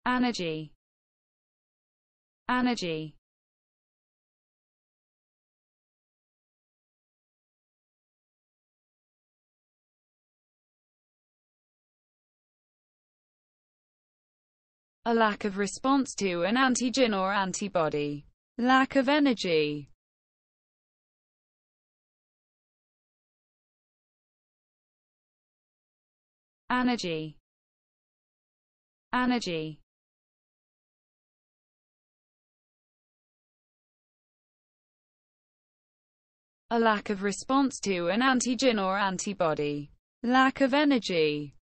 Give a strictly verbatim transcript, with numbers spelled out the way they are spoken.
Anergy, Anergy, a lack of response to an antigen or antibody. Lack of energy. Anergy, Anergy, a lack of response to an antigen or antibody. Lack of energy.